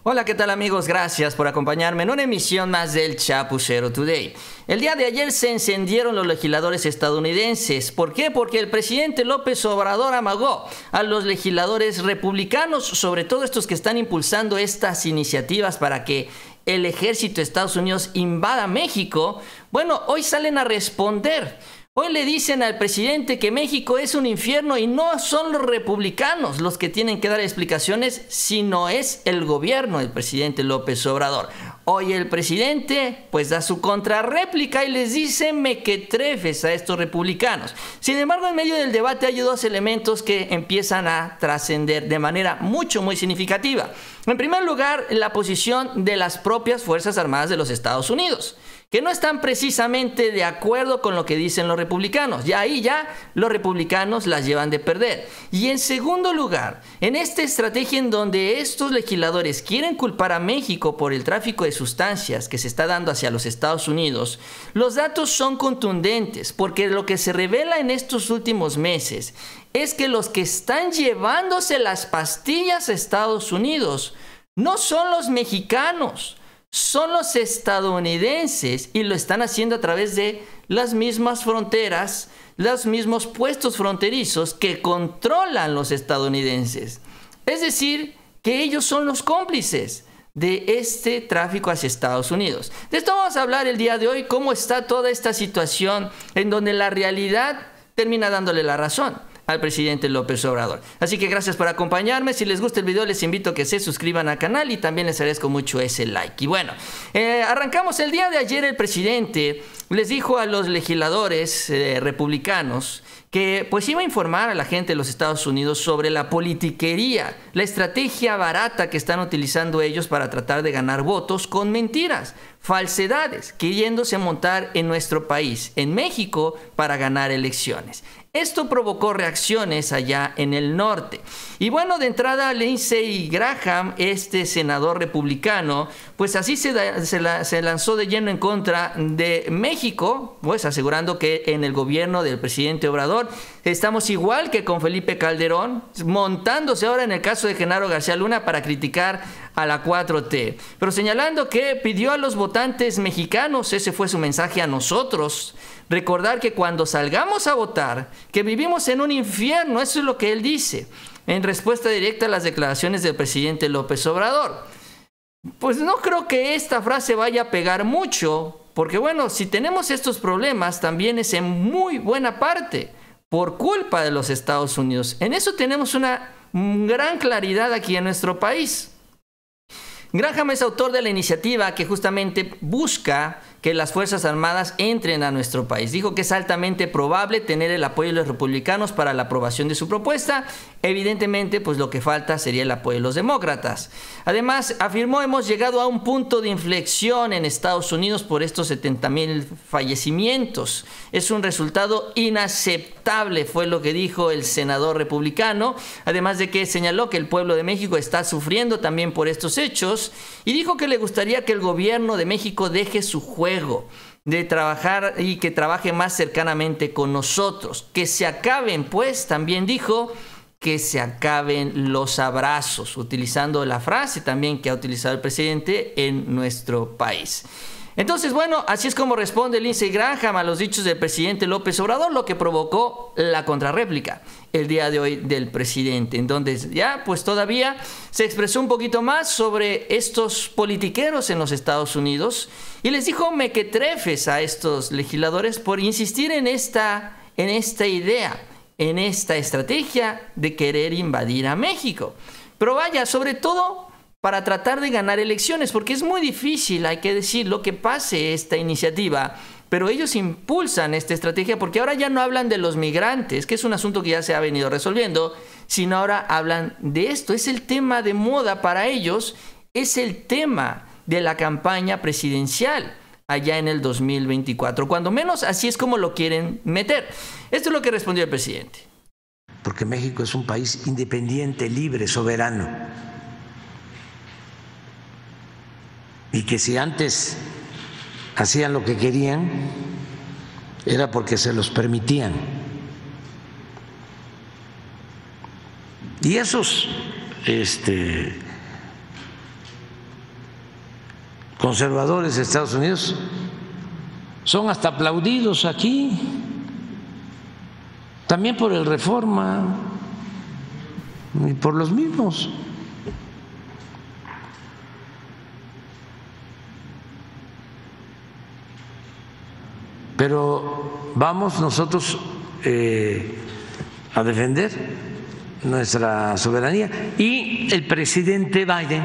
Hola, ¿qué tal amigos? Gracias por acompañarme en una emisión más del Chapucero Today. El día de ayer se encendieron los legisladores estadounidenses. ¿Por qué? Porque el presidente López Obrador amagó a los legisladores republicanos, sobre todo estos que están impulsando estas iniciativas para que el ejército de Estados Unidos invada México. Bueno, hoy salen a responder. Hoy le dicen al presidente que México es un infierno y no son los republicanos los que tienen que dar explicaciones, sino es el gobierno del presidente López Obrador. Hoy el presidente pues da su contrarréplica y les dice mequetrefes a estos republicanos. Sin embargo, en medio del debate hay dos elementos que empiezan a trascender de manera muy significativa. En primer lugar, la posición de las propias Fuerzas Armadas de los Estados Unidos, que no están precisamente de acuerdo con lo que dicen los republicanos. Ya ahí los republicanos las llevan de perder. Y en segundo lugar, en esta estrategia en donde estos legisladores quieren culpar a México por el tráfico de sustancias que se está dando hacia los Estados Unidos, los datos son contundentes, porque lo que se revela en estos últimos meses es que los que están llevándose las pastillas a Estados Unidos no son los mexicanos, son los estadounidenses, y lo están haciendo a través de las mismas fronteras, los mismos puestos fronterizos que controlan los estadounidenses. Es decir, que ellos son los cómplices de este tráfico hacia Estados Unidos. De esto vamos a hablar el día de hoy, cómo está toda esta situación en donde la realidad termina dándole la razón al presidente López Obrador. Así que gracias por acompañarme. Si les gusta el video, les invito a que se suscriban al canal y también les agradezco mucho ese like. Y bueno, arrancamos. El día de ayer el presidente les dijo a los legisladores republicanos que pues iba a informar a la gente de los Estados Unidos sobre la politiquería, la estrategia barata que están utilizando ellos para tratar de ganar votos con mentiras, falsedades, queriéndose montar en nuestro país, en México, para ganar elecciones. Esto provocó reacciones allá en el norte. Y bueno, de entrada Lindsey Graham, este senador republicano, pues así se lanzó de lleno en contra de México, pues asegurando que en el gobierno del presidente Obrador estamos igual que con Felipe Calderón, montándose ahora en el caso de Genaro García Luna para criticar a la 4T, pero señalando que pidió a los votantes mexicanos, ese fue su mensaje a nosotros, recordar que cuando salgamos a votar, que vivimos en un infierno. Eso es lo que él dice, en respuesta directa a las declaraciones del presidente López Obrador. Pues no creo que esta frase vaya a pegar mucho, porque bueno, si tenemos estos problemas, también es en muy buena parte por culpa de los Estados Unidos. En eso tenemos una gran claridad aquí en nuestro país. Graham es autor de la iniciativa que justamente busca que las Fuerzas Armadas entren a nuestro país. Dijo que es altamente probable tener el apoyo de los republicanos para la aprobación de su propuesta. Evidentemente, pues lo que falta sería el apoyo de los demócratas. Además, afirmó, hemos llegado a un punto de inflexión en Estados Unidos por estos 70,000 fallecimientos. Es un resultado inaceptable, fue lo que dijo el senador republicano. Además de que señaló que el pueblo de México está sufriendo también por estos hechos. Y dijo que le gustaría que el gobierno de México deje su juego de trabajar y que trabaje más cercanamente con nosotros, que se acaben, pues también dijo que se acaben los abrazos, utilizando la frase también que ha utilizado el presidente en nuestro país. Entonces, bueno, así es como responde Lindsey Graham a los dichos del presidente López Obrador, lo que provocó la contrarréplica el día de hoy del presidente, en donde ya pues todavía se expresó un poquito más sobre estos politiqueros en los Estados Unidos y les dijo mequetrefes a estos legisladores por insistir en esta idea, en esta estrategia de querer invadir a México. Pero vaya, sobre todo para tratar de ganar elecciones, porque es muy difícil, hay que decirlo, que pase esta iniciativa, pero ellos impulsan esta estrategia porque ahora ya no hablan de los migrantes, que es un asunto que ya se ha venido resolviendo, sino ahora hablan de esto. Es el tema de moda para ellos, es el tema de la campaña presidencial allá en el 2024, cuando menos así es como lo quieren meter. Esto es lo que respondió el presidente. Porque México es un país independiente, libre, soberano. Y que si antes hacían lo que querían, era porque se los permitían. Y esos conservadores de Estados Unidos son hasta aplaudidos aquí, también por el Reforma y por los mismos. Pero vamos nosotros a defender nuestra soberanía, y el presidente Biden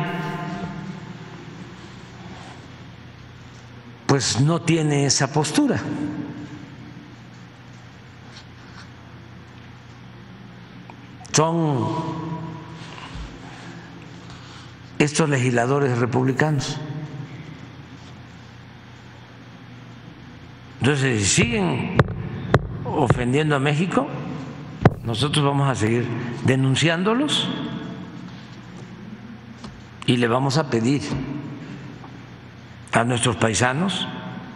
pues no tiene esa postura. Son estos legisladores republicanos. Entonces, si siguen ofendiendo a México, nosotros vamos a seguir denunciándolos y le vamos a pedir a nuestros paisanos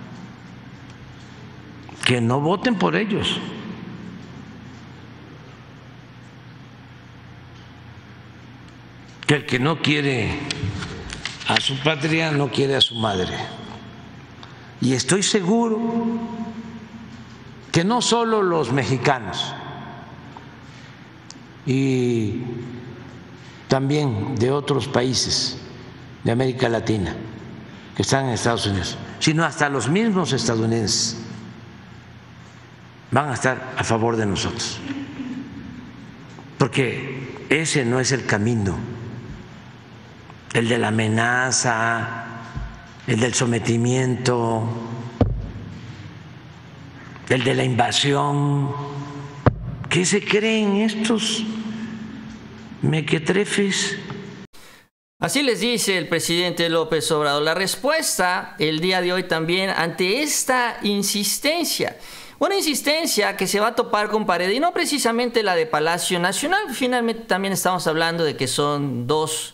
que no voten por ellos. Que el que no quiere a su patria no quiere a su madre. Y estoy seguro que no solo los mexicanos, y también de otros países de América Latina que están en Estados Unidos, sino hasta los mismos estadounidenses van a estar a favor de nosotros, porque ese no es el camino, el de la amenaza, el del sometimiento, el de la invasión. ¿Qué se creen estos mequetrefes? Así les dice el presidente López Obrador. La respuesta el día de hoy también ante esta insistencia. Una insistencia que se va a topar con pared, y no precisamente la de Palacio Nacional. Finalmente también estamos hablando de que son dos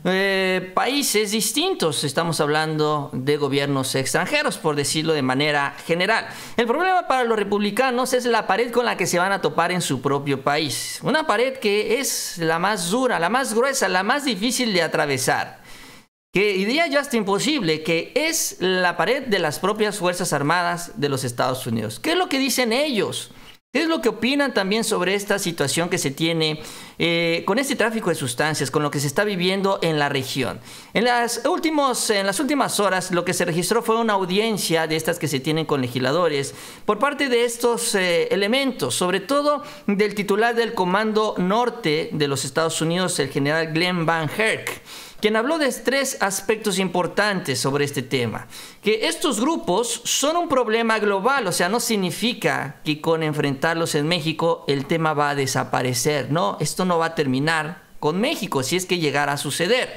países distintos. Estamos hablando de gobiernos extranjeros, por decirlo de manera general. El problema para los republicanos es la pared con la que se van a topar en su propio país. Una pared que es la más dura, la más gruesa, la más difícil de atravesar. Que diría yo hasta imposible, que es la pared de las propias Fuerzas Armadas de los Estados Unidos. ¿Qué es lo que dicen ellos? ¿Qué es lo que opinan también sobre esta situación que se tiene con este tráfico de sustancias, con lo que se está viviendo en la región? En las últimas horas lo que se registró fue una audiencia de estas que se tienen con legisladores por parte de estos elementos, sobre todo del titular del Comando Norte de los Estados Unidos, el general Glenn Van Herk, quien habló de tres aspectos importantes sobre este tema. Que estos grupos son un problema global, o sea, no significa que con enfrentarlos en México el tema va a desaparecer, no, esto no va a terminar con México si es que llegara a suceder.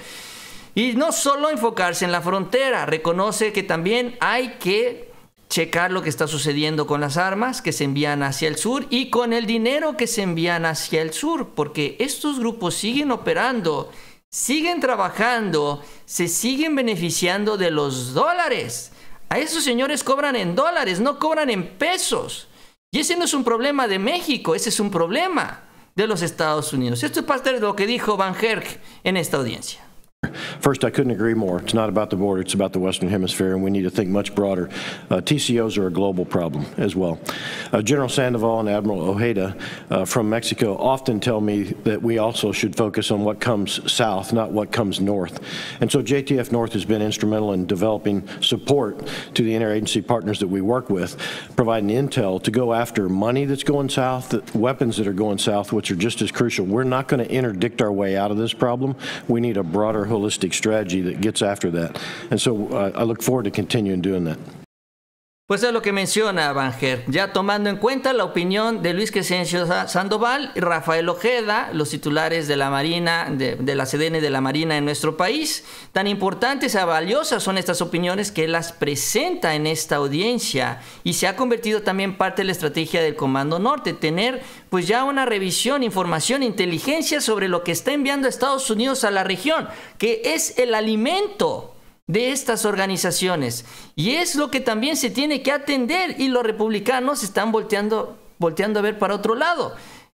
Y no solo enfocarse en la frontera, reconoce que también hay que checar lo que está sucediendo con las armas que se envían hacia el sur y con el dinero que se envían hacia el sur, porque estos grupos siguen operando, siguen trabajando, se siguen beneficiando de los dólares. A esos señores cobran en dólares, no cobran en pesos. Y ese no es un problema de México, ese es un problema de los Estados Unidos. Esto es parte de lo que dijo Van Herk en esta audiencia. First, I couldn't agree more. It's not about the border, it's about the Western Hemisphere, and we need to think much broader. TCOs are a global problem as well. General Sandoval and Admiral Ojeda from Mexico often tell me that we also should focus on what comes south, not what comes north. And so JTF North has been instrumental in developing support to the interagency partners that we work with, providing intel to go after money that's going south, weapons that are going south, which are just as crucial. We're not going to interdict our way out of this problem. We need a broader holistic strategy that gets after that. And so I look forward to continuing doing that. Pues es lo que menciona Van Herk, ya tomando en cuenta la opinión de Luis Crescencio Sandoval y Rafael Ojeda, los titulares de la Marina, de la SEDENA y de la Marina en nuestro país. Tan importantes y valiosas son estas opiniones que él las presenta en esta audiencia, y se ha convertido también parte de la estrategia del Comando Norte, tener pues ya una revisión, información, inteligencia sobre lo que está enviando Estados Unidos a la región, que es el alimento de estas organizaciones, y es lo que también se tiene que atender, y los republicanos están volteando a ver para otro lado.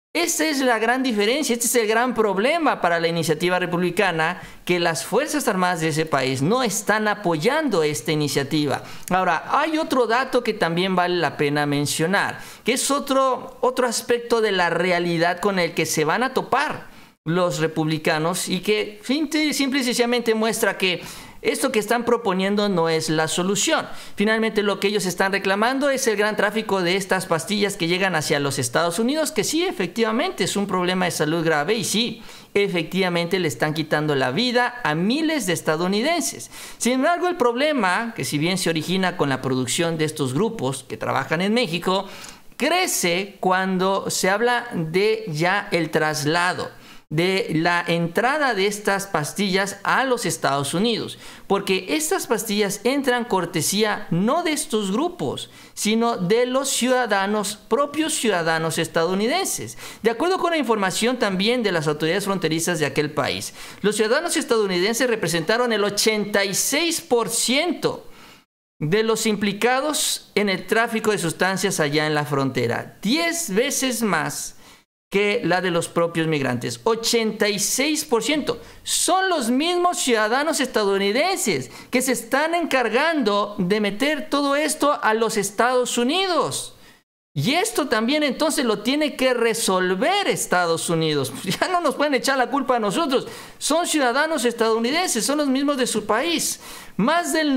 Esta es la gran diferencia, este es el gran problema para la iniciativa republicana, que las Fuerzas Armadas de ese país no están apoyando esta iniciativa. Ahora, hay otro dato que también vale la pena mencionar, que es otro aspecto de la realidad con el que se van a topar los republicanos y que simple y sencillamente muestra que esto que están proponiendo no es la solución. Finalmente, lo que ellos están reclamando es el gran tráfico de estas pastillas que llegan hacia los Estados Unidos, que sí, efectivamente, es un problema de salud grave y sí, efectivamente le están quitando la vida a miles de estadounidenses. Sin embargo, el problema, que si bien se origina con la producción de estos grupos que trabajan en México, crece cuando se habla de ya el traslado, de la entrada de estas pastillas a los Estados Unidos, porque estas pastillas entran cortesía no de estos grupos, sino de los ciudadanos, propios ciudadanos estadounidenses. De acuerdo con la información también de las autoridades fronterizas de aquel país, los ciudadanos estadounidenses representaron el 86% de los implicados en el tráfico de sustancias allá en la frontera, 10 veces más que la de los propios migrantes. 86%. Son los mismos ciudadanos estadounidenses que se están encargando de meter todo esto a los Estados Unidos. Y esto también entonces lo tiene que resolver Estados Unidos. Ya no nos pueden echar la culpa a nosotros. Son ciudadanos estadounidenses, son los mismos de su país. Más del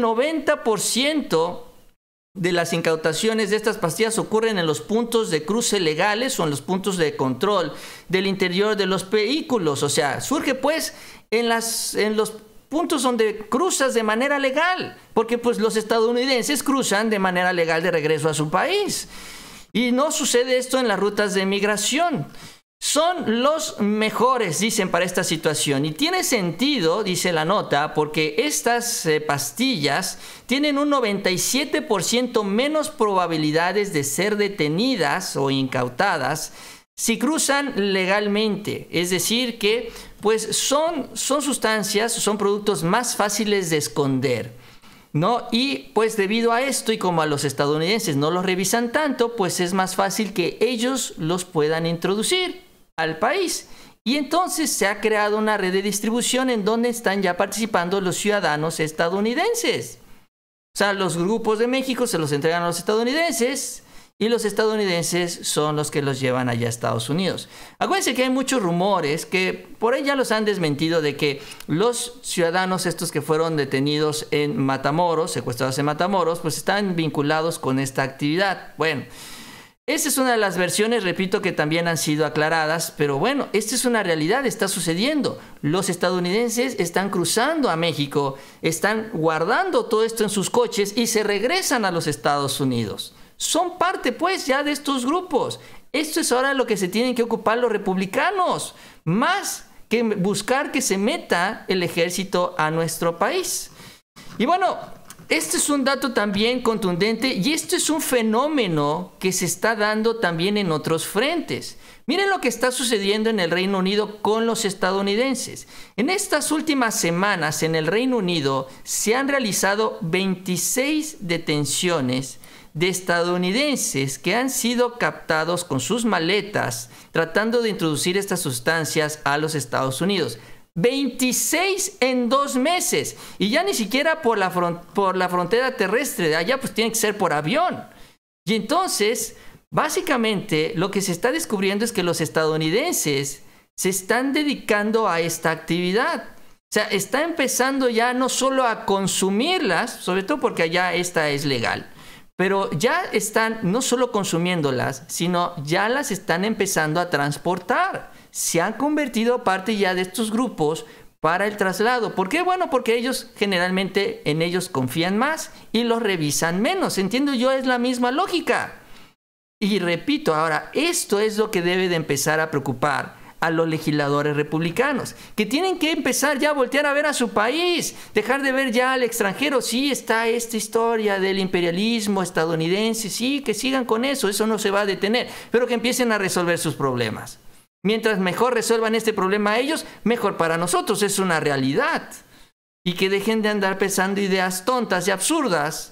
90% de las incautaciones de estas pastillas ocurren en los puntos de cruce legales o en los puntos de control del interior de los vehículos. O sea, surge pues en los puntos donde cruzas de manera legal, porque pues los estadounidenses cruzan de manera legal de regreso a su país. Y no sucede esto en las rutas de migración. Son los mejores, dicen, para esta situación. Y tiene sentido, dice la nota, porque estas pastillas tienen un 97% menos probabilidades de ser detenidas o incautadas si cruzan legalmente. Es decir, que pues son sustancias, son productos más fáciles de esconder, ¿no? Y pues debido a esto, y como a los estadounidenses no los revisan tanto, pues es más fácil que ellos los puedan introducir al país. Y entonces se ha creado una red de distribución en donde están ya participando los ciudadanos estadounidenses. O sea, los grupos de México se los entregan a los estadounidenses y los estadounidenses son los que los llevan allá a Estados Unidos. Acuérdense que hay muchos rumores que por ahí ya los han desmentido de que los ciudadanos estos que fueron detenidos en Matamoros, secuestrados en Matamoros, pues están vinculados con esta actividad. Bueno, esa es una de las versiones, repito, que también han sido aclaradas, pero bueno, esta es una realidad, está sucediendo. Los estadounidenses están cruzando a México, están guardando todo esto en sus coches y se regresan a los Estados Unidos. Son parte, pues, ya de estos grupos. Esto es ahora lo que se tienen que ocupar los republicanos, más que buscar que se meta el ejército a nuestro país. Y bueno, este es un dato también contundente y esto es un fenómeno que se está dando también en otros frentes. Miren lo que está sucediendo en el Reino Unido con los estadounidenses. En estas últimas semanas en el Reino Unido se han realizado 26 detenciones de estadounidenses que han sido captados con sus maletas tratando de introducir estas sustancias a los Estados Unidos. 26 en 2 meses, y ya ni siquiera por la frontera terrestre, de allá pues tiene que ser por avión. Y entonces, básicamente lo que se está descubriendo es que los estadounidenses se están dedicando a esta actividad. O sea, está empezando ya no solo a consumirlas, sobre todo porque allá esta es legal, pero ya están no solo consumiéndolas, sino ya las están empezando a transportar. Se han convertido parte ya de estos grupos para el traslado. ¿Por qué? Bueno, porque ellos generalmente en ellos confían más y los revisan menos. Entiendo yo, es la misma lógica. Y repito, ahora, esto es lo que debe de empezar a preocupar a los legisladores republicanos, que tienen que empezar ya a voltear a ver a su país, dejar de ver ya al extranjero. Sí, está esta historia del imperialismo estadounidense, sí, que sigan con eso no se va a detener, pero que empiecen a resolver sus problemas. Mientras mejor resuelvan este problema ellos, mejor para nosotros, es una realidad. Y que dejen de andar pensando ideas tontas y absurdas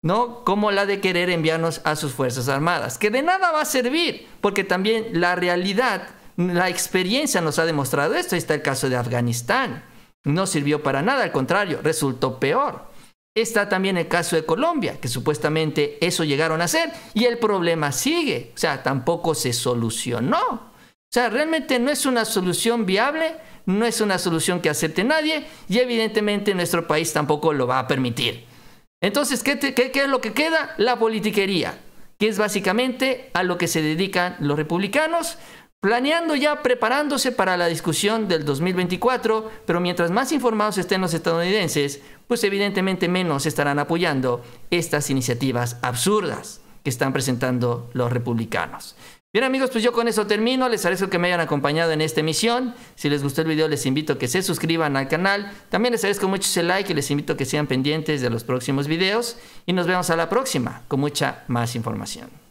¿no? Como la de querer enviarnos a sus Fuerzas Armadas, que de nada va a servir, porque también la realidad, la experiencia nos ha demostrado esto. Ahí está el caso de Afganistán. No sirvió para nada, al contrario, resultó peor. Está también el caso de Colombia, que supuestamente eso llegaron a hacer y el problema sigue. O sea, tampoco se solucionó. O sea, realmente no es una solución viable, no es una solución que acepte nadie y evidentemente nuestro país tampoco lo va a permitir. Entonces, ¿qué es lo que queda? La politiquería, que es básicamente a lo que se dedican los republicanos, planeando ya, preparándose para la discusión del 2024, pero mientras más informados estén los estadounidenses, pues evidentemente menos estarán apoyando estas iniciativas absurdas que están presentando los republicanos. Bien amigos, pues yo con eso termino. Les agradezco que me hayan acompañado en esta emisión. Si les gustó el video, les invito a que se suscriban al canal. También les agradezco mucho ese like y les invito a que sean pendientes de los próximos videos. Y nos vemos a la próxima con mucha más información.